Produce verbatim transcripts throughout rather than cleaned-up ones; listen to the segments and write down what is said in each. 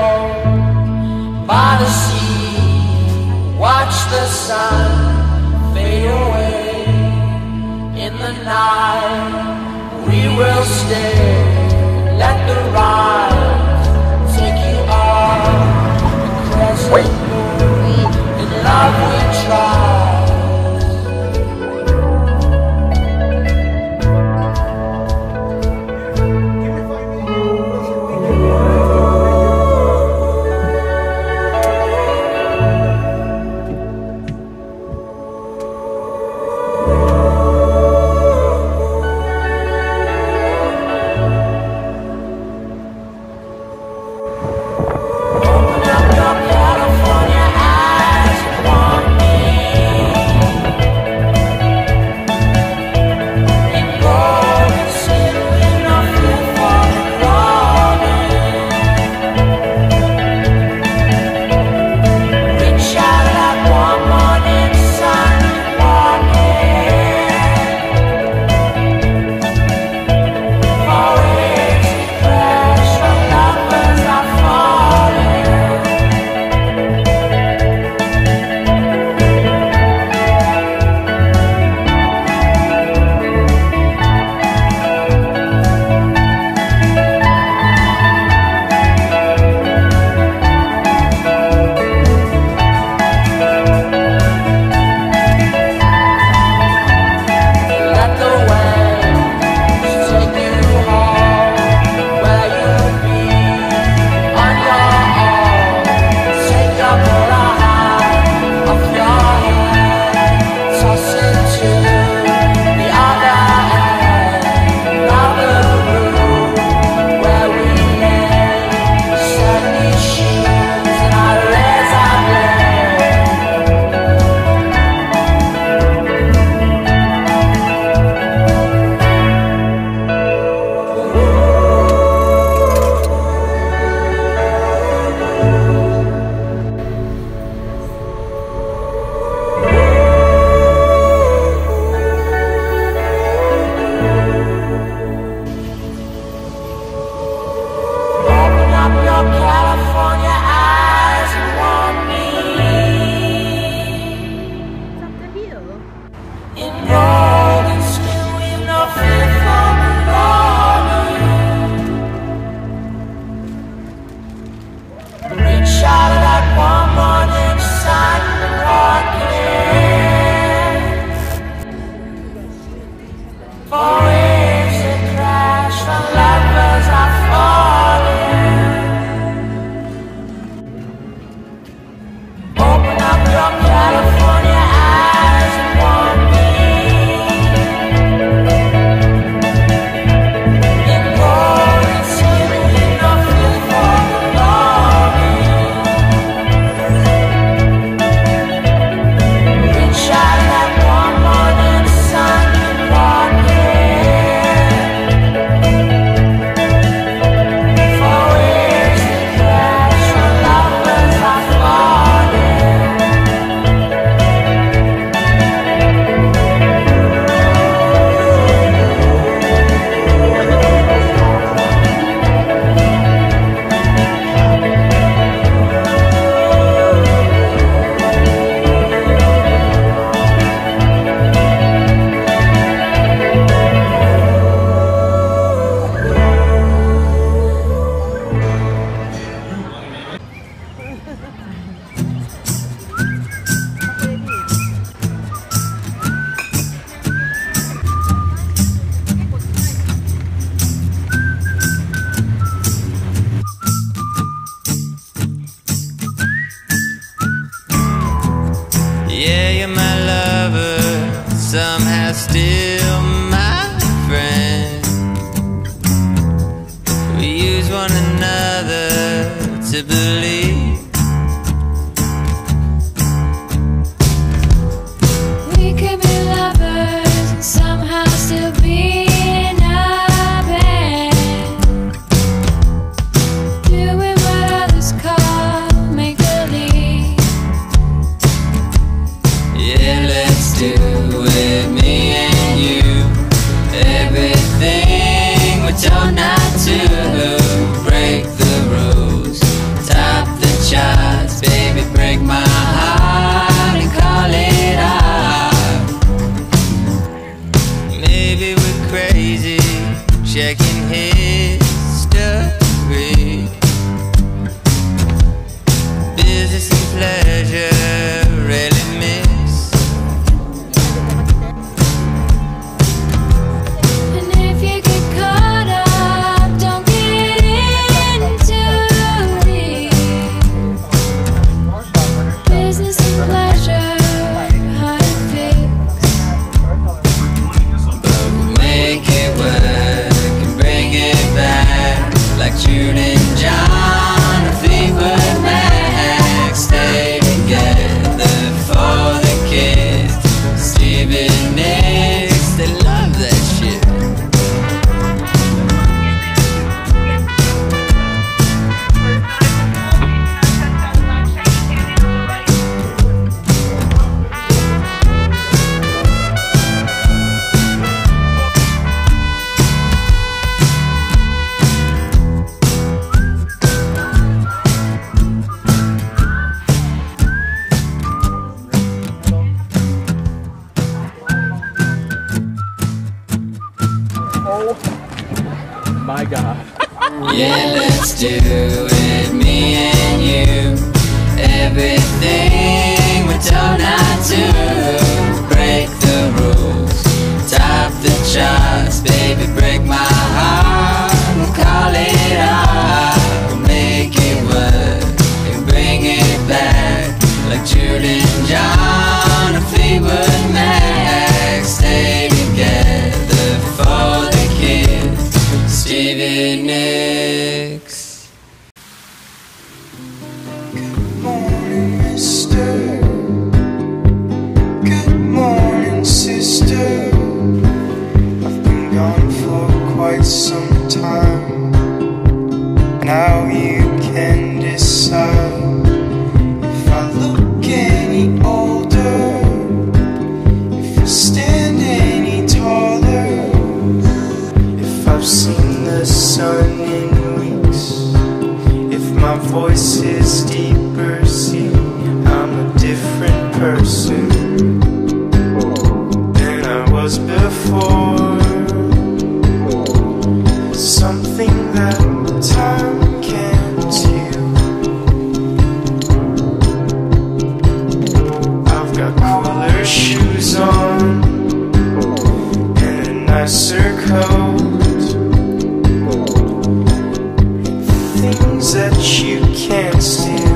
alone by the sea, watch the sun fade away. In the night we will stay, let the ride take you on the crescent moon. In love we try. Somehow still my friend. We use one another to believe we could be lovers and somehow still be in a bed, doing what others call make-believe. Yeah, let's do with me and you everything we're told not to. Break the rules, tie Yeah, let's do it, me and you. Everything we're told not to. Break the rules, top the charts, baby, break my heart. We'll call it art, we'll make it work and bring it back like Jude and John or Fleetwood Mac. Stay together for the kids, Stevie Nicks. Good morning, mister. Good morning, sister. I've been gone for quite some time. Now you can decide if I look any older, if I stand any taller, if I've seen the sun in weeks, if my voice is deeper. See, I'm a different person than I was before. Something that time can't heal. I've got cooler shoes on and a nicer coat, things that you can't steal.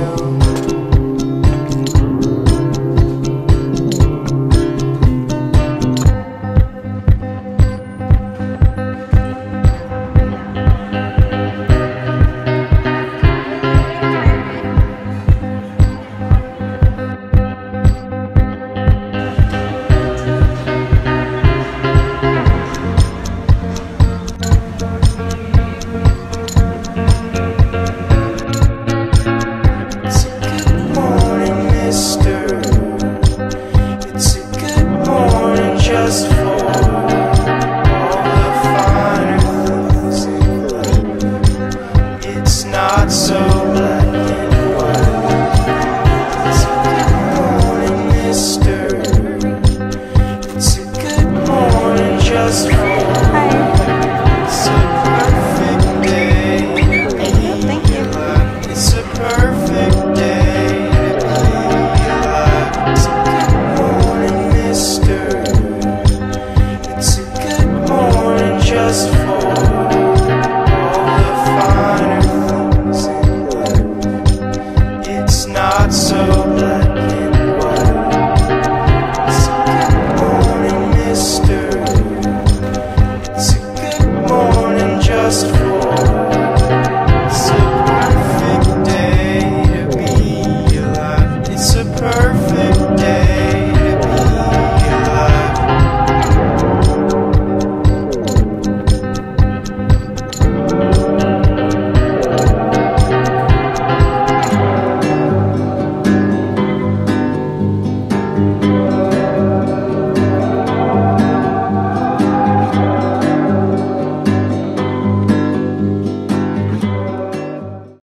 Just for all the finer things in life, it's not so black and white. It's a good morning, mister. It's a good morning just for. It's a perfect day to be alive. It's a perfect day to be alive. It's a good morning, mister. Just for all the finer things in life, it's not so